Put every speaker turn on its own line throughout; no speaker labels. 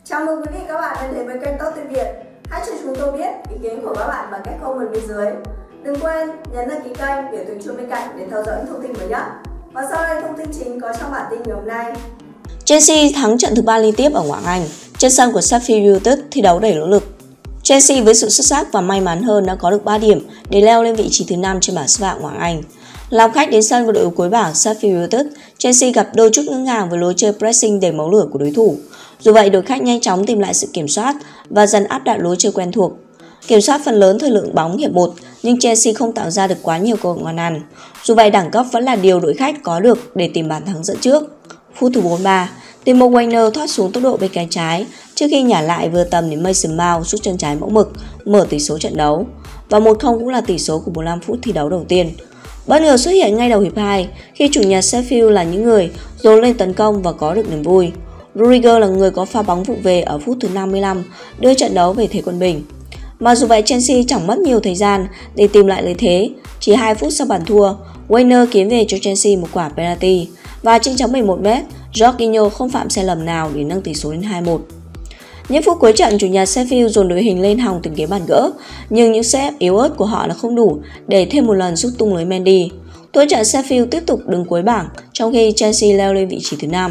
Chào mừng quý vị các bạn đã đến với kênh Tốt Tiếng Việt. Hãy cho chúng tôi biết ý kiến của các bạn bằng cách comment bên dưới. Đừng quên nhấn đăng ký kênh để tụi chuông bên cạnh để theo dõi những thông tin mới nhất. Và sau đây thông tin chính có trong bản tin ngày hôm nay.
Chelsea thắng trận thứ 3 liên tiếp ở ngoại hạng Anh. Trên sân của Sheffield United thi đấu đầy nỗ lực. Chelsea với sự xuất sắc và may mắn hơn đã có được 3 điểm để leo lên vị trí thứ 5 trên bảng xếp hạng ngoại hạng Anh. Làm khách đến sân của đội cuối bảng Sheffield United, Chelsea gặp đôi chút ngỡ ngàng với lối chơi pressing đầy máu lửa của đối thủ. Dù vậy, đội khách nhanh chóng tìm lại sự kiểm soát và dần áp đặt lối chơi quen thuộc. Kiểm soát phần lớn thời lượng bóng hiệp 1, nhưng Chelsea không tạo ra được quá nhiều cơ hội ngon ăn. Dù vậy, đẳng cấp vẫn là điều đội khách có được để tìm bàn thắng dẫn trước. Phút thứ 43, Timo Werner thoát xuống tốc độ bên cánh trái trước khi nhả lại vừa tầm đến Mason Mount sút chân trái mẫu mực mở tỷ số trận đấu. Và 1-0 cũng là tỷ số của 45 phút thi đấu đầu tiên. Bất ngờ xuất hiện ngay đầu hiệp 2 khi chủ nhà Sheffield là những người dồn lên tấn công và có được niềm vui. Rudiger là người có pha bóng vụng về ở phút thứ 55 đưa trận đấu về thế quân bình. Mà dù vậy, Chelsea chẳng mất nhiều thời gian để tìm lại lợi thế. Chỉ 2 phút sau bàn thua, Werner kiếm về cho Chelsea một quả penalty và trên chấm 11m, Jorginho không phạm sai lầm nào để nâng tỷ số lên 2-1. Những phút cuối trận, chủ nhà Sheffield dồn đội hình lên hòng tìm kiếm bàn gỡ, nhưng những set yếu ớt của họ là không đủ để thêm một lần sút tung lưới Mendy. Thua trận, Sheffield tiếp tục đứng cuối bảng, trong khi Chelsea leo lên vị trí thứ 5.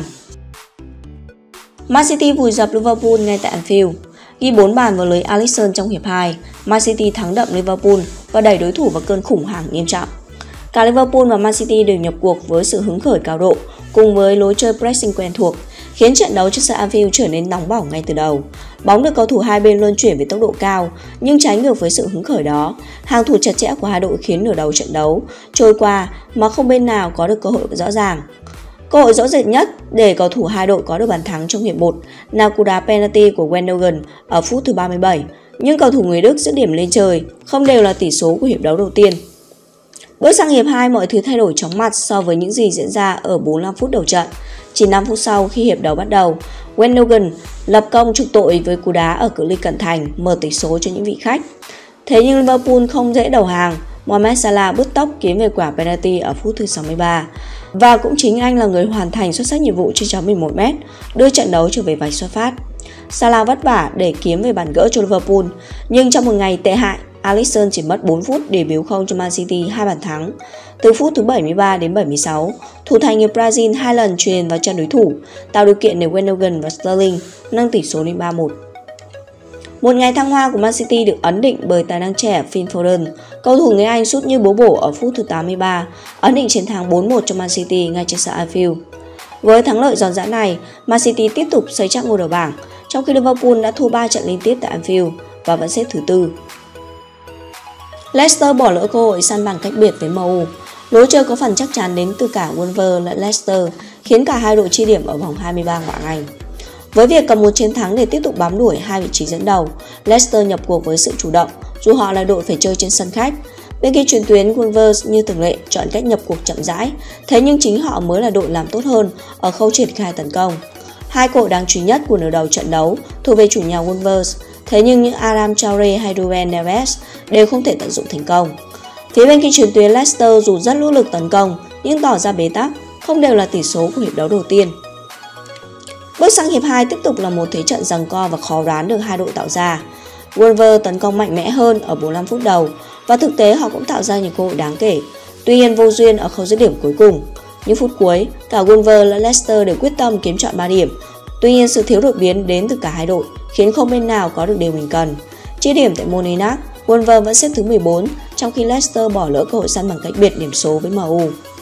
Man City vùi dập Liverpool ngay tại Anfield. Ghi 4 bàn vào lưới Alisson trong hiệp 2, Man City thắng đậm Liverpool và đẩy đối thủ vào cơn khủng hoảng nghiêm trọng. Cả Liverpool và Man City đều nhập cuộc với sự hứng khởi cao độ cùng với lối chơi pressing quen thuộc, khiến trận đấu trên sân Anfield trở nên nóng bỏng ngay từ đầu. Bóng được cầu thủ hai bên luân chuyển với tốc độ cao, nhưng trái ngược với sự hứng khởi đó, hàng thủ chặt chẽ của hai đội khiến nửa đầu trận đấu trôi qua mà không bên nào có được cơ hội rõ ràng. Cơ hội rõ rệt nhất để cầu thủ hai đội có được bàn thắng trong hiệp 1 là cú đá penalty của Gundogan ở phút thứ 37, nhưng cầu thủ người Đức dứt điểm lên trời, không đều là tỷ số của hiệp đấu đầu tiên. Bước sang hiệp 2, mọi thứ thay đổi chóng mặt so với những gì diễn ra ở 45 phút đầu trận. Chỉ 5 phút sau khi hiệp đấu bắt đầu, Gundogan lập công chuộc tội với cú đá ở cự ly cận thành mở tỷ số cho những vị khách. Thế nhưng Liverpool không dễ đầu hàng, Mohamed Salah bứt tốc kiếm về quả penalty ở phút thứ 63. Và cũng chính anh là người hoàn thành xuất sắc nhiệm vụ trên chấm 11m, đưa trận đấu trở về vạch xuất phát. Salah vất vả để kiếm về bàn gỡ cho Liverpool, nhưng trong một ngày tệ hại, Alisson chỉ mất 4 phút để biếu không cho Man City 2 bàn thắng. Từ phút thứ 73 đến 76, thủ thành người Brazil 2 lần chuyền vào chân đối thủ, tạo điều kiện để Gundogan và Sterling nâng tỷ số lên 3-1. Một ngày thăng hoa của Man City được ấn định bởi tài năng trẻ Phil Foden. Cầu thủ người Anh sút như búa bổ ở phút thứ 83, ấn định chiến thắng 4-1 cho Man City ngay trên sân Anfield. Với thắng lợi giòn giã này, Man City tiếp tục xây chắc ngôi đầu bảng, trong khi Liverpool đã thua 3 trận liên tiếp tại Anfield và vẫn xếp thứ 4. Leicester bỏ lỡ cơ hội săn bằng cách biệt với MU. Lối chơi có phần chắc chắn đến từ cả Wolves lẫn Leicester, khiến cả hai đội chia điểm ở vòng 23 ngoại hạng Anh. Với việc cầm một chiến thắng để tiếp tục bám đuổi hai vị trí dẫn đầu, Leicester nhập cuộc với sự chủ động, dù họ là đội phải chơi trên sân khách. Bên kia truyền tuyến, Wolves như thường lệ chọn cách nhập cuộc chậm rãi, thế nhưng chính họ mới là đội làm tốt hơn ở khâu triển khai tấn công. Hai cơ hội đáng chú ý nhất của nửa đầu trận đấu thuộc về chủ nhà Wolves, thế nhưng những Adam Traore hay Ruben Neves đều không thể tận dụng thành công. Phía bên kia truyền tuyến, Leicester dù rất nỗ lực tấn công nhưng tỏ ra bế tắc, không đều là tỷ số của hiệp đấu đầu tiên. Bước sang hiệp 2 tiếp tục là một thế trận giằng co và khó đoán được hai đội tạo ra. Wolves tấn công mạnh mẽ hơn ở 45 phút đầu và thực tế họ cũng tạo ra nhiều cơ hội đáng kể, tuy nhiên vô duyên ở khâu dứt điểm cuối cùng. Những phút cuối, cả Wolves lẫn Leicester đều quyết tâm kiếm trọn 3 điểm. Tuy nhiên sự thiếu đột biến đến từ cả hai đội khiến không bên nào có được điều mình cần. Chia điểm tại Molineux, Wolves vẫn xếp thứ 14, trong khi Leicester bỏ lỡ cơ hội săn bằng cách biệt điểm số với MU.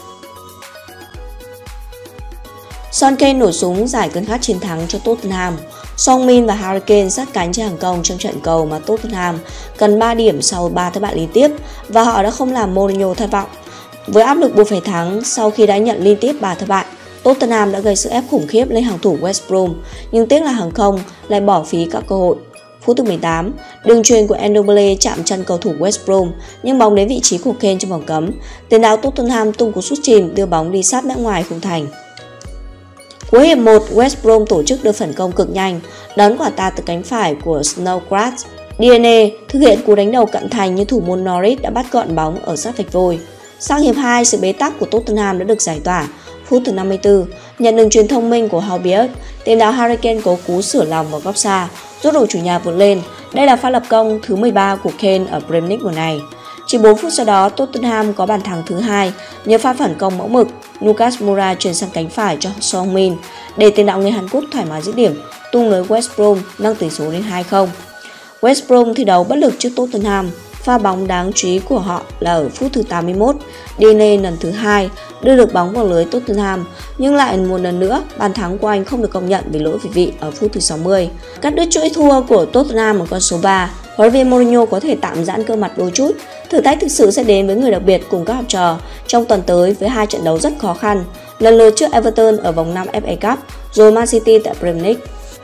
Son Kane nổ súng giải cơn khát chiến thắng cho Tottenham. Son Min và Harry Kane sát cánh trên hàng công trong trận cầu mà Tottenham cần 3 điểm sau 3 thất bại liên tiếp và họ đã không làm Mourinho thất vọng. Với áp lực buộc phải thắng sau khi đã nhận liên tiếp 3 thất bại, Tottenham đã gây sức ép khủng khiếp lên hàng thủ West Brom, nhưng tiếc là hàng không lại bỏ phí các cơ hội. Phút thứ 18, đường chuyền của Ndombele chạm chân cầu thủ West Brom nhưng bóng đến vị trí của Kane trong vòng cấm. Tiền đạo Tottenham tung cú sút chìm đưa bóng đi sát mép ngoài khung thành. Cuối hiệp 1, West Brom tổ chức đợt phản công cực nhanh, đón quả tạt từ cánh phải của Snodgrass. DNA thực hiện cú đánh đầu cận thành nhưng thủ môn Norwich đã bắt gọn bóng ở sát vạch vôi. Sang hiệp 2, sự bế tắc của Tottenham đã được giải tỏa. Phút thứ 54, Nhận được truyền thông minh của Howard, tiền đạo Harry Kane cố cú sửa lòng vào góc xa, giúp đội chủ nhà vượt lên. Đây là pha lập công thứ 13 của Kane ở Premier League mùa này. Chỉ 4 phút sau đó, Tottenham có bàn thắng thứ 2 nhờ pha phản công mẫu mực. Lucas Moura chuyển sang cánh phải cho Son Heung-min để tiền đạo người Hàn Quốc thoải mái dứt điểm, tung lưới West Brom nâng tỷ số lên 2-0. West Brom thi đấu bất lực trước Tottenham. Pha bóng đáng chú ý của họ là ở phút thứ 81, Digne lần thứ 2 đưa được bóng vào lưới Tottenham, nhưng lại một lần nữa bàn thắng của anh không được công nhận vì lỗi việt vị ở phút thứ 60. Cắt đứt chuỗi thua của Tottenham ở con số 3, huấn luyện viên Mourinho có thể tạm giãn cơ mặt đôi chút. Thử thách thực sự sẽ đến với người đặc biệt cùng các học trò trong tuần tới với 2 trận đấu rất khó khăn, lần lượt trước Everton ở vòng 5 FA Cup, rồi Man City tại Premier League.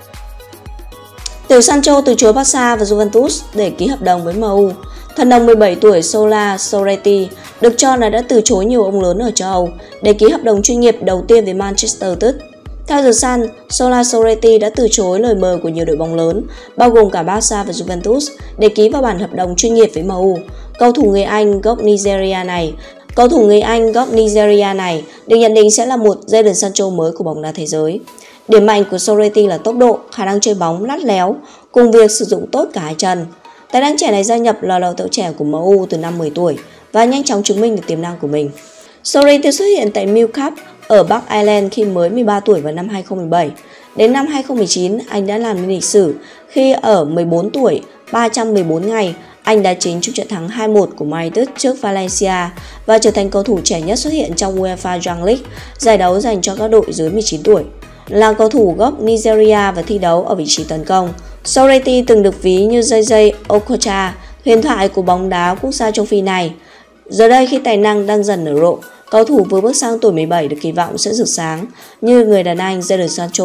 Tiểu Sancho từ chối Barca và Juventus để ký hợp đồng với MU. Thần đồng 17 tuổi Sola Sorrenti được cho là đã từ chối nhiều ông lớn ở châu Âu để ký hợp đồng chuyên nghiệp đầu tiên với Manchester United. Theo The Sun, Sola Sorrenti đã từ chối lời mời của nhiều đội bóng lớn, bao gồm cả Barca và Juventus, để ký vào bản hợp đồng chuyên nghiệp với MU. Cầu thủ người Anh gốc Nigeria này được nhận định sẽ là một Jadon Sancho mới của bóng đá thế giới. Điểm mạnh của Sorrenti là tốc độ, khả năng chơi bóng lắt léo, cùng việc sử dụng tốt cả hai chân. Tài năng trẻ này gia nhập lò đầu tàu trẻ của MU từ năm 10 tuổi và nhanh chóng chứng minh được tiềm năng của mình. Sorrenti xuất hiện tại Mill Cup ở Bắc Ireland khi mới 13 tuổi vào năm 2017. Đến năm 2019, anh đã làm nên lịch sử khi ở 14 tuổi, 314 ngày, anh đã chính trong trận thắng 2-1 của Man United trước Valencia và trở thành cầu thủ trẻ nhất xuất hiện trong UEFA Young League, giải đấu dành cho các đội dưới 19 tuổi. Là cầu thủ gốc Nigeria và thi đấu ở vị trí tấn công, Sorrenti từng được ví như JJ Okocha, huyền thoại của bóng đá quốc gia châu Phi này. Giờ đây khi tài năng đang dần nở rộ, cầu thủ vừa bước sang tuổi 17 được kỳ vọng sẽ rực sáng như người đàn anh Jadon Sancho.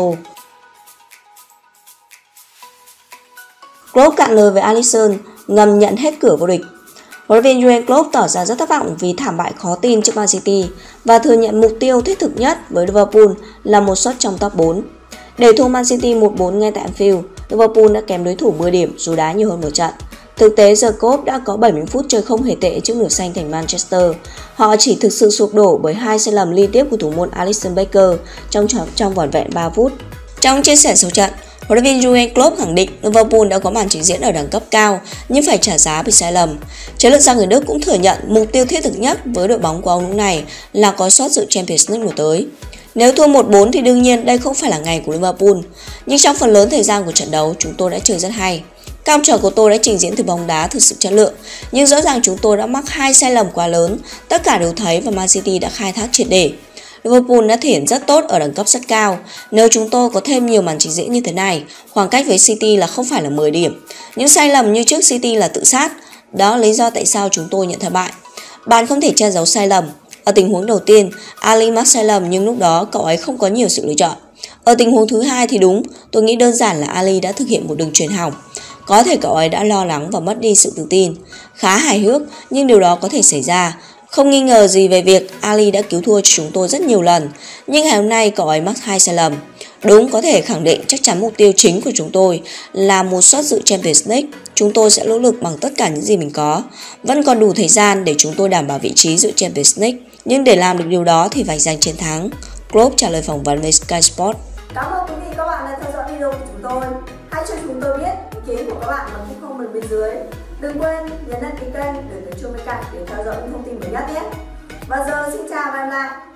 Klopp cạn lời với Alisson, ngầm nhận hết cửa vô địch. Huấn luyện viên Jurgen Klopp tỏ ra rất thất vọng vì thảm bại khó tin trước Man City và thừa nhận mục tiêu thiết thực nhất với Liverpool là một suất trong top 4. Để thua Man City 1-4 ngay tại Anfield, Liverpool đã kém đối thủ 10 điểm dù đá nhiều hơn một trận. Thực tế giờ Klopp đã có 70 phút chơi không hề tệ trước nửa xanh thành Manchester. Họ chỉ thực sự sụp đổ bởi 2 sai lầm liên tiếp của thủ môn Alisson Becker trong vỏn vẹn 3 phút. Trong chia sẻ sau trận, huấn luyện viên Jurgen Klopp khẳng định Liverpool đã có màn trình diễn ở đẳng cấp cao nhưng phải trả giá vì sai lầm. Chiến lược gia người Đức cũng thừa nhận mục tiêu thiết thực nhất với đội bóng của ông lúc này là có suất dự Champions League mùa tới. Nếu thua 1-4 thì đương nhiên đây không phải là ngày của Liverpool, nhưng trong phần lớn thời gian của trận đấu chúng tôi đã chơi rất hay. Các học trò của tôi đã trình diễn từ bóng đá thực sự chất lượng, nhưng rõ ràng chúng tôi đã mắc 2 sai lầm quá lớn, tất cả đều thấy và Man City đã khai thác triệt để. Liverpool đã thể hiện rất tốt ở đẳng cấp rất cao. Nếu chúng tôi có thêm nhiều màn trình diễn như thế này, khoảng cách với City là không phải là 10 điểm. Những sai lầm như trước City là tự sát. Đó là lý do tại sao chúng tôi nhận thất bại. Bạn không thể che giấu sai lầm. Ở tình huống đầu tiên, Ali mắc sai lầm nhưng lúc đó cậu ấy không có nhiều sự lựa chọn. Ở tình huống thứ hai thì đúng, tôi nghĩ đơn giản là Ali đã thực hiện một đường chuyền hỏng. Có thể cậu ấy đã lo lắng và mất đi sự tự tin. Khá hài hước, nhưng điều đó có thể xảy ra. Không nghi ngờ gì về việc Ali đã cứu thua cho chúng tôi rất nhiều lần, nhưng ngày hôm nay cậu ấy mắc 2 sai lầm. Đúng, có thể khẳng định chắc chắn mục tiêu chính của chúng tôi là một suất dự Champions League. Chúng tôi sẽ nỗ lực bằng tất cả những gì mình có. Vẫn còn đủ thời gian để chúng tôi đảm bảo vị trí dự Champions League, nhưng để làm được điều đó thì phải giành chiến thắng. Klopp trả lời phỏng vấn với Sky Sport.
Cảm ơn quý vị các bạn đã theo dõi video của chúng tôi. Hãy cho chúng tôi biết ý kiến của các bạn bằng khung comment bên dưới. Đừng quên nhấn đăng ký kênh để chuông bên cạnh để theo dõi những thông tin mới nhất nhé. Và giờ xin chào và hẹn gặp lại.